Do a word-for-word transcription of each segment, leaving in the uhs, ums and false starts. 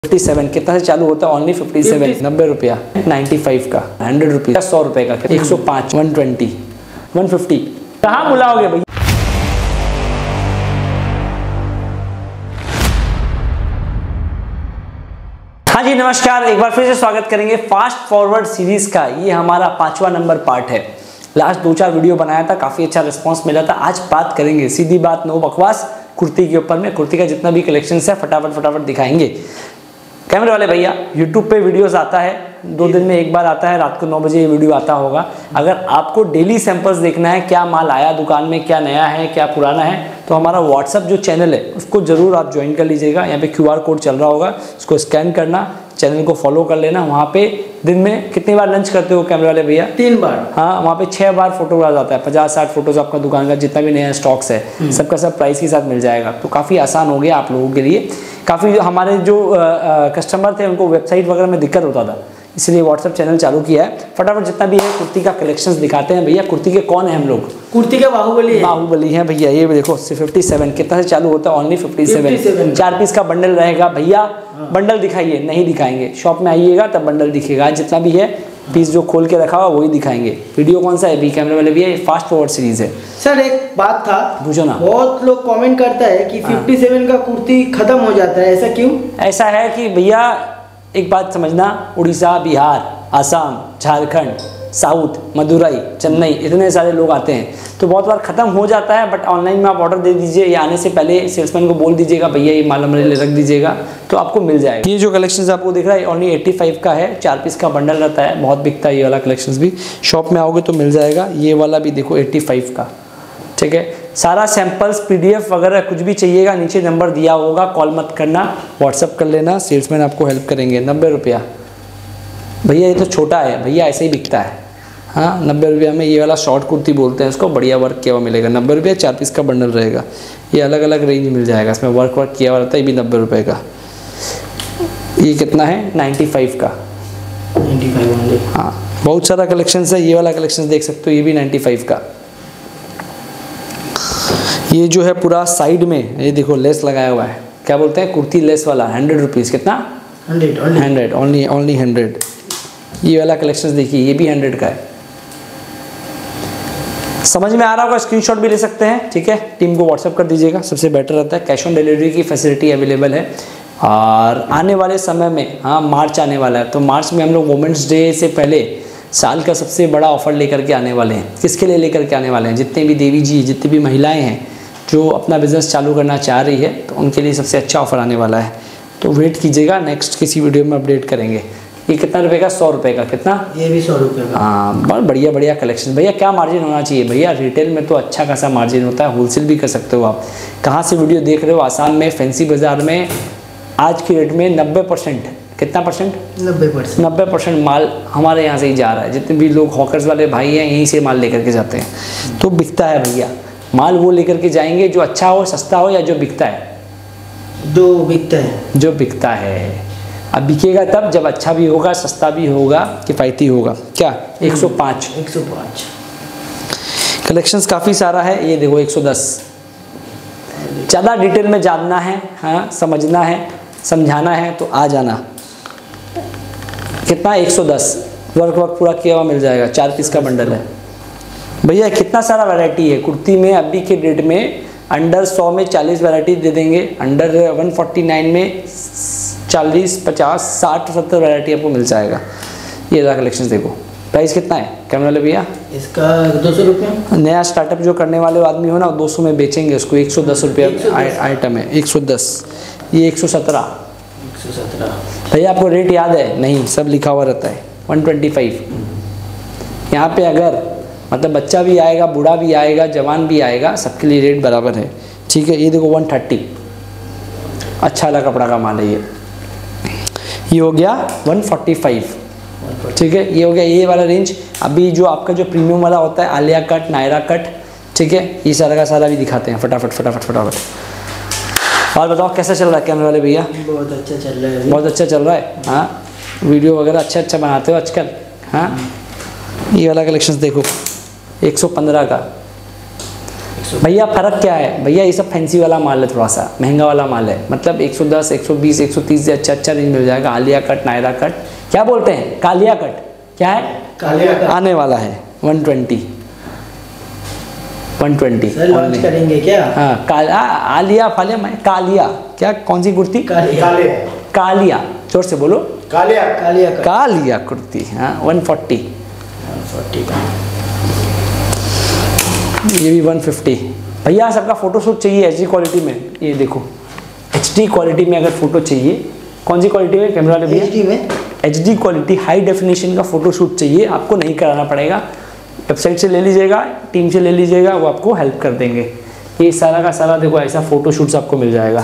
सत्तावन कितना से चालू होता है? ओनली फिफ्टी सेवन, नब्बे रुपया, नाइन्टी फाइव का, हंड्रेड रुपीज, सौ रुपए का, एक सौ पाँच, वन ट्वेंटी, वन फिफ्टी। कहाँ बुलाओगे भैया? हाँ जी नमस्कार, एक बार फिर से स्वागत करेंगे फास्ट फॉरवर्ड सीरीज का। ये हमारा पांचवा नंबर पार्ट है। लास्ट दो चार वीडियो बनाया था, काफी अच्छा रिस्पांस मिला था। आज बात करेंगे सीधी बात, नो बकवास, कुर्ती के ऊपर में। कुर्ती का जितना भी कलेक्शन है फटाफट फटाफट दिखाएंगे। कैमरे वाले भैया, यूट्यूब पे वीडियोस आता है, दो दिन में एक बार आता है, रात को नौ बजे ये वीडियो आता होगा। अगर आपको डेली सैंपल्स देखना है, क्या माल आया दुकान में, क्या नया है, क्या पुराना है, तो हमारा व्हाट्सअप जो चैनल है उसको जरूर आप ज्वाइन कर लीजिएगा। यहाँ पे क्यू आर कोड चल रहा होगा, उसको स्कैन करना, चैनल को फॉलो कर लेना। वहाँ पे दिन में कितनी बार लंच करते हो कैमरे वाले भैया? तीन बार। हाँ, वहाँ पे छह बार फोटोग्राफ आता है, पचास साठ फोटोज आपका दुकान का जितना भी नया स्टॉक्स है सबका सब प्राइस के साथ मिल जाएगा। तो काफ़ी आसान हो गया आप लोगों के लिए। काफ़ी हमारे जो कस्टमर थे उनको वेबसाइट वगैरह में दिक्कत होता था, इसलिए व्हाट्सएप चैनल चालू किया है। फटाफट जितना भी है कुर्ती का कलेक्शंस दिखाते हैं भैया। कुर्ती के कौन है हम लोग? कुर्ती के बाहुबली है। बाहुबली हैं भैया। ये देखो फिफ्टी सेवन कितना से चालू होता है? Only fifty seven. चार पीस का बंडल रहेगा भैया। बंडल दिखाइए, नहीं दिखाएंगे, शॉप में आइएगा तब बंडल दिखेगा। जितना भी है पीस जो खोल के रखा हुआ वही दिखाएंगे। वीडियो कौन सा है भी कैमरे वाले भैया? ये फास्ट फॉरवर्ड सीरीज है। सर एक बात था, पूछो ना। बहुत लोग कमेंट करता है कि फिफ्टी सेवन का कुर्ती खत्म हो जाता है, ऐसा क्यों? ऐसा है कि भैया एक बात समझना, उड़ीसा, बिहार, आसाम, झारखंड, साउथ, मदुरई, चेन्नई, इतने सारे लोग आते हैं तो बहुत बार ख़त्म हो जाता है। बट ऑनलाइन में आप ऑर्डर दे दीजिए या आने से पहले सेल्समैन को बोल दीजिएगा भैया ये माल हमारे लिए रख दीजिएगा, तो आपको मिल जाएगा। ये जो कलेक्शंस आपको दिख रहा है ओनली एट्टी फाइव का है। चार पीस का बंडल रहता है, बहुत बिकता है ये वाला कलेक्शंस भी। शॉप में आओगे तो मिल जाएगा। ये वाला भी देखो एट्टी फाइव का, ठीक है। सारा सैंपल्स पीडीएफ वगैरह कुछ भी चाहिएगा नीचे नंबर दिया होगा, कॉल मत करना, व्हाट्सअप कर लेना, सेल्समैन आपको हेल्प करेंगे। नब्बे रुपया भैया, ये तो छोटा है भैया, ऐसे ही बिकता है। हाँ, नब्बे रुपया में ये वाला शॉर्ट कुर्ती बोलते हैं इसको, बढ़िया वर्क किया हुआ मिलेगा। नब्बे रुपया, चार पीस का बंडल रहेगा। ये अलग अलग रेंज मिल जाएगा, इसमें वर्क वर्क किया हुआ रहता है। ये भी नब्बे रुपये का। ये कितना है? नाइन्टी फाइव का। Ninety five. हाँ, बहुत सारा कलेक्शन है। ये वाला कलेक्शन देख सकते हो, ये भी नाइन्टी फाइव का। ये जो है पूरा साइड में ये देखो लेस लगाया हुआ है, क्या बोलते हैं, कुर्ती लेस वाला, हंड्रेड रुपीज़। कितना? Hundred hundred only only hundred. ये वाला कलेक्शन देखिए, ये भी हंड्रेड का है। समझ में आ रहा होगा, स्क्रीनशॉट भी ले सकते हैं, ठीक है। टीम को व्हाट्सएप कर दीजिएगा, सबसे बेटर रहता है। कैश ऑन डिलीवरी की फैसिलिटी अवेलेबल है। और आने वाले समय में, हाँ मार्च आने वाला है, तो मार्च में हम लोग वुमेंस डे से पहले साल का सबसे बड़ा ऑफर लेकर के आने वाले हैं। किसके लिए लेकर के आने वाले हैं? जितने भी देवी जी, जितनी भी महिलाएं हैं जो अपना बिजनेस चालू करना चाह रही है, तो उनके लिए सबसे अच्छा ऑफर आने वाला है। तो वेट कीजिएगा, नेक्स्ट किसी वीडियो में अपडेट करेंगे। ये कितना रुपए का? सौ रुपये का। कितना? ये भी सौ रुपये का। हाँ, बहुत बढ़िया बढ़िया कलेक्शन भैया। क्या मार्जिन होना चाहिए भैया? रिटेल में तो अच्छा खासा मार्जिन होता है, होलसेल भी कर सकते हो आप। कहाँ से वीडियो देख रहे हो? आसाम में, फैंसी बाजार में आज की रेट में नब्बे परसेंट, कितना परसेंट? नब्बे परसेंट नब्बे परसेंट माल हमारे यहाँ से ही जा रहा है। जितने भी लोग हॉकर्स वाले भाई हैं यहीं से माल लेकर के जाते हैं, तो बिकता है भैया। माल वो लेकर के जाएंगे जो अच्छा हो, सस्ता हो, या जो बिकता है? जो बिकता है। जो बिकता है। अब बिकेगा तब जब अच्छा भी होगा, सस्ता भी होगा, किफ़ायती होगा। क्या? एक सौ पाँच। एक सौ पाँच कलेक्शंस काफ़ी सारा है। ये देखो एक सौ दस। ज़्यादा डिटेल में जानना है, हाँ समझना है, समझाना है तो आ जाना। कितना? एक सौ दस। वर्क वर्क पूरा किया हुआ मिल जाएगा। चार पीस का बंडल है भैया। कितना सारा वैरायटी है कुर्ती में अभी के डेट में। अंडर सौ में चालीस वैरायटी दे देंगे, अंडर वन फोर्टी नाइन में चालीस, पचास, साठ, सत्तर वैरायटी आपको मिल जाएगा। ये रहा कलेक्शन देखो। प्राइस कितना है कैमरा वाले भैया? इसका दो सौ रुपये। नया स्टार्टअप जो करने वाले आदमी हो ना, दो सौ में बेचेंगे उसको। एक सौ दस रुपये आइटम है, एक सौ दस। ये एक सौ सत्रह। एक सौ सत्रह भैया आपको रेट याद है? नहीं, सब लिखा हुआ रहता है। One twenty five. यहाँ पे अगर मतलब बच्चा भी आएगा, बूढ़ा भी आएगा, जवान भी आएगा, सबके लिए रेट बराबर है, ठीक है। ये देखो वन थर्टी। अच्छा वाला कपड़ा का माल है ये। ये हो गया वन फोर्टी फाइव, ठीक है। ये हो गया ये वाला रेंज। अभी जो आपका जो प्रीमियम वाला होता है, आलिया कट, नायरा कट, ठीक है, ये सारा का सारा भी दिखाते हैं फटाफट फटाफट फटाफट। और बताओ कैसा चल रहा है कैमरे वाले भैया? बहुत अच्छा चल रहा है। बहुत अच्छा चल रहा है। हाँ, वीडियो वगैरह अच्छा अच्छा बनाते हो आजकल। हाँ, ये वाला कलेक्शन देखो एक सौ पंद्रह का। भैया फ़र्क क्या है भैया, ये सब फैंसी वाला माल है, थोड़ा सा महंगा वाला माल है, मतलब एक सौ दस, एक सौ बीस, एक सौ तीस से अच्छा अच्छा रेंज मिल जाएगा। आलिया कट, नायरा कट, क्या बोलते हैं, कालिया कट, क्या है, कालिया कट आने वाला है one twenty, one twenty sir launch करेंगे क्या? हाँ, कालिया, आलिया फालिया, मैं कालिया, क्या कौन सी कुर्ती, कालिया कालिया, जोर से बोलो, कालिया कालिया कट, कालिया कुर्ती, हाँ वन फोर्टी, वन फोर्टी का, ये भी वन फिफ्टी। भैया सबका फोटोशूट चाहिए एच डी क्वालिटी में, ये देखो एच डी क्वालिटी में अगर फोटो चाहिए, कौन सी क्वालिटी में कैमरा वाले भैया, एच डी में, H D quality high definition का फोटोशूट चाहिए, आपको नहीं कराना पड़ेगा, वेबसाइट से ले लीजिएगा, टीम से ले लीजिएगा, वो आपको हेल्प कर देंगे। ये सारा का सारा देखो ऐसा फोटोशूट्स आपको मिल जाएगा।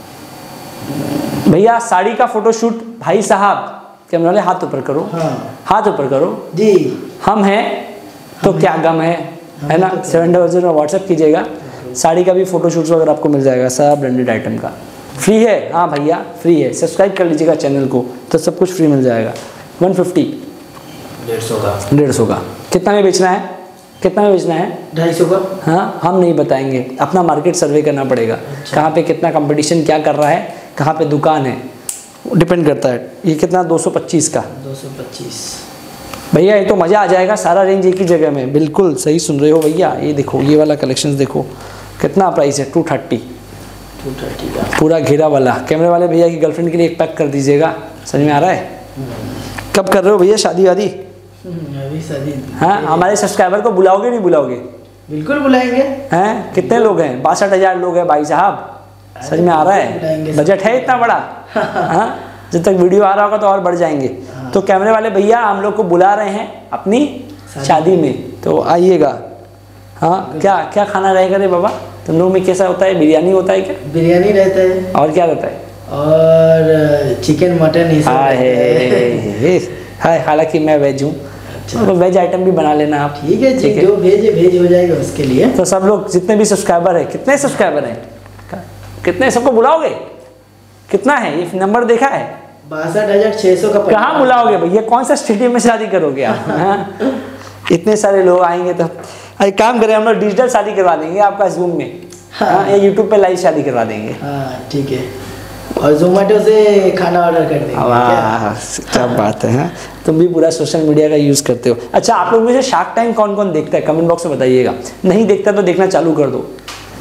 भैया साड़ी का फोटोशूट, भाई साहब कैमरा वाले हाथ ऊपर करो, हाँ हाथ ऊपर करो जी, हम हैं तो क्या गम है, है ना, सेवन डबल जीरो में व्हाट्सएप कीजिएगा। साड़ी का भी फोटोशूट्स वगैरह आपको मिल जाएगा, सब ब्रांडेड आइटम का फ्री है। हाँ भैया फ्री है, सब्सक्राइब कर लीजिएगा चैनल को तो सब कुछ फ्री मिल जाएगा। वन फिफ्टी, डेढ़ सौ का, डेढ़ सौ का, कितना में बेचना है, कितना में बेचना है, ढाई सौ का, हाँ हम नहीं बताएंगे, अपना मार्केट सर्वे करना पड़ेगा, अच्छा। कहाँ पे कितना कंपटीशन क्या कर रहा है, कहाँ पे दुकान है, डिपेंड करता है। ये कितना, दो सौ पच्चीस का, दो सौ पच्चीस भैया ये तो मज़ा आ जाएगा, सारा रेंज एक ही जगह में, बिल्कुल सही सुन रहे हो भैया। ये देखो ये वाला कलेक्शंस देखो कितना प्राइस है, टू थर्टी, टू थर्टी का पूरा घेरा वाला। कैमरे वाले भैया की गर्लफ्रेंड के लिए एक पैक कर दीजिएगा, समझ में आ रहा है। कब कर रहे हो भैया शादी वादी, अभी शादी, हाँ हमारे सब्सक्राइबर को बुलाओगे नहीं बुलाओगे, बिल्कुल बुलाएंगे, हैं कितने लोग हैं, बासठ हज़ार लोग हैं भाई साहब, समझ में आ रहा है, बजट है इतना बड़ा, हाँ जब तक वीडियो आ रहा होगा तो और बढ़ जाएंगे। हाँ। तो कैमरे वाले भैया हम लोग को बुला रहे हैं अपनी शादी में, तो आइएगा। हाँ क्या क्या खाना रहेगा रे बाबा, तुम लोग में कैसा होता है, बिरयानी होता है क्या, बिरयानी रहता है, और क्या रहता है, और चिकन मटन ये सब है। हालांकि मैं वेज हूँ, तो वेज आइटम भी बना लेना आप, ठीक है, ठीक है, जो भेज भेज हो जाएगा उसके लिए। तो सब लोग जितने भी सब्सक्राइबर है, कितने सब्सक्राइबर हैं, कितने, सबको बुलाओगे, कितना है ये नंबर देखा है, बासठ हजार छः सौ का। कहाँ बुलाओगे भैया, कौन सा स्टेडियम में शादी करोगे आप, हाँ? इतने सारे लोग आएंगे तो एक काम करें, हम लोग डिजिटल शादी करवा देंगे आपका जूम में, हाँ या यूट्यूब पे लाइव शादी करवा देंगे, हाँ ठीक है, और जोमेटो से खाना ऑर्डर कर देंगे। वाह क्या बात है, तुम भी पूरा सोशल मीडिया का यूज़ करते हो। अच्छा आप लोग में से शार्क टैंक कौन कौन देखता है, कमेंट बॉक्स में बताइएगा, नहीं देखता तो देखना चालू कर दो।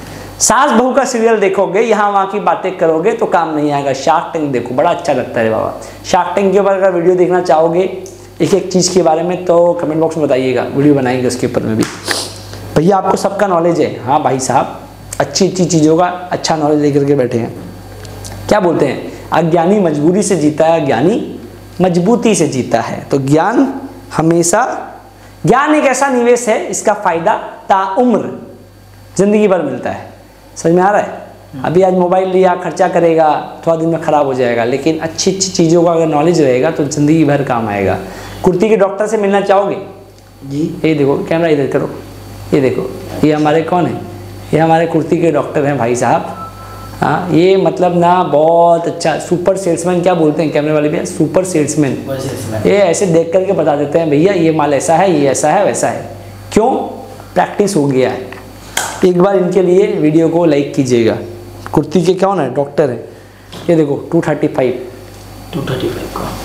सास बहू का सीरियल देखोगे, यहाँ वहाँ की बातें करोगे तो काम नहीं आएगा। शार्क टैंक देखो, बड़ा अच्छा लगता है बाबा। शार्क टैंक के ऊपर अगर वीडियो देखना चाहोगे एक एक चीज़ के बारे में, तो कमेंट बॉक्स में बताइएगा, वीडियो बनाएंगे उसके ऊपर में भी। भैया आपको सबका नॉलेज है, हाँ भाई साहब अच्छी अच्छी चीज़ों का अच्छा नॉलेज लेकर के बैठे हैं। क्या बोलते हैं, अज्ञानी मजबूरी से जीता है, ज्ञानी मजबूती से जीता है। तो ज्ञान हमेशा, ज्ञान एक ऐसा निवेश है, इसका फायदा ताउम्र जिंदगी भर मिलता है, समझ में आ रहा है। अभी आज मोबाइल लिया, खर्चा करेगा, थोड़ा दिन में ख़राब हो जाएगा, लेकिन अच्छी अच्छी चीज़ों का अगर नॉलेज रहेगा तो ज़िंदगी भर काम आएगा। कुर्ती के डॉक्टर से मिलना चाहोगे जी, ये देखो कैमरा इधर करो, ये देखो ये हमारे कौन है, ये हमारे कुर्ती के डॉक्टर हैं भाई साहब। हाँ ये मतलब ना बहुत अच्छा सुपर सेल्समैन, क्या बोलते हैं कैमरे वाले भैया, सुपर सेल्समैन। ये ऐसे देख करके बता देते हैं भैया ये माल ऐसा है, ये ऐसा है, वैसा है। क्यों, प्रैक्टिस हो गया है। एक बार इनके लिए वीडियो को लाइक कीजिएगा। कुर्ती के कौन है, डॉक्टर है। ये देखो two thirty five, two thirty five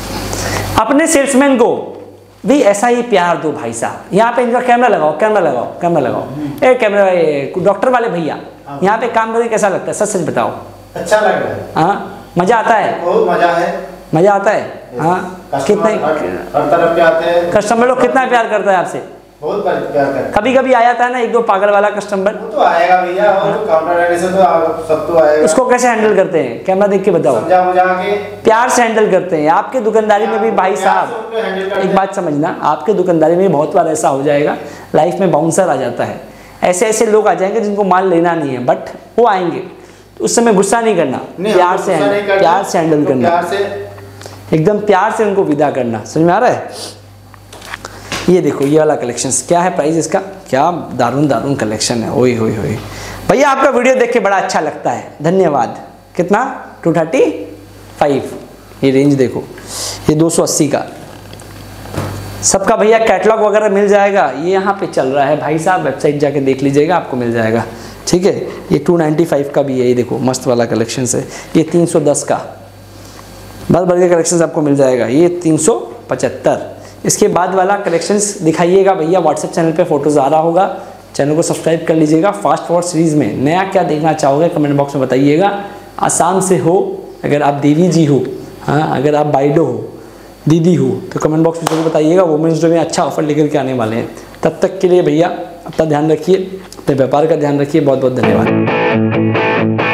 का। अपने सेल्समैन को भी ऐसा ही प्यार दो भाई साहब। यहाँ पे इनका कैमरा लगाओ, कैमरा लगाओ, कैमरा लगाओ। ए कैमरा, डॉक्टर वाले भैया यहाँ पे काम करके कैसा लगता है, सच सच बताओ। अच्छा लग रहा है, हाँ मजा आता है, बहुत मजा है, मजा आता है। हाँ कितने हर तरफ के आते हैं कस्टमर लोग, कितना प्यार करता है आपसे, बहुत प्यार करते हैं। कभी कभी आ जाता है ना एक दो पागल वाला कस्टमर, वो तो आएगा भैया, वो तो काउंटर रहने से तो सब तो आएगा। उसको कैसे हैंडल करते हैं, कैमरा देख के बताओ। समझा बुझा के प्यार से हैंडल करते हैं। आपके दुकानदारी में भी भाई साहब एक बात समझना, आपके दुकानदारी में बहुत बार ऐसा हो जाएगा, लाइफ में बाउंसर आ जाता है। ऐसे ऐसे लोग आ जाएंगे जिनको माल लेना नहीं है, बट वो आएंगे, उस समय गुस्सा नहीं करना, प्यार से प्यार से हैंडल करना, प्यार से एकदम प्यार से उनको विदा करना। समझ में आ रहा है। ये देखो ये वाला कलेक्शंस, क्या है प्राइस इसका, क्या दारुण दारुण कलेक्शन है। ओए होए होए भैया, आपका वीडियो देख के बड़ा अच्छा लगता है, धन्यवाद। कितना, टू थर्टी फाइव। ये रेंज देखो, ये दो सौ अस्सी का सबका भैया कैटलॉग वगैरह मिल जाएगा। ये यहाँ पे चल रहा है भाई साहब, वेबसाइट जाके देख लीजिएगा, आपको मिल जाएगा। ठीक है। ये टू नाइन्टी फाइव का भी है, ये देखो मस्त वाला कलेक्शन है। ये तीन सौ दस का बस भर के कलेक्शन आपको मिल जाएगा। ये तीन सौ पचहत्तर। इसके बाद वाला कलेक्शंस दिखाइएगा भैया, व्हाट्सएप चैनल पे फोटोज़ आ रहा होगा, चैनल को सब्सक्राइब कर लीजिएगा। फास्ट फॉरवर्ड सीरीज़ में नया क्या देखना चाहोगे कमेंट बॉक्स में बताइएगा। आसाम से हो, अगर आप देवी जी हो, हाँ अगर आप बाइडो हो, दीदी हो, तो कमेंट बॉक्स में जरूर बताइएगा। वुमेंस डे में अच्छा ऑफर लेकर के आने वाले हैं। तब तक के लिए भैया अपना ध्यान रखिए, अपने व्यापार का ध्यान रखिए। बहुत बहुत धन्यवाद।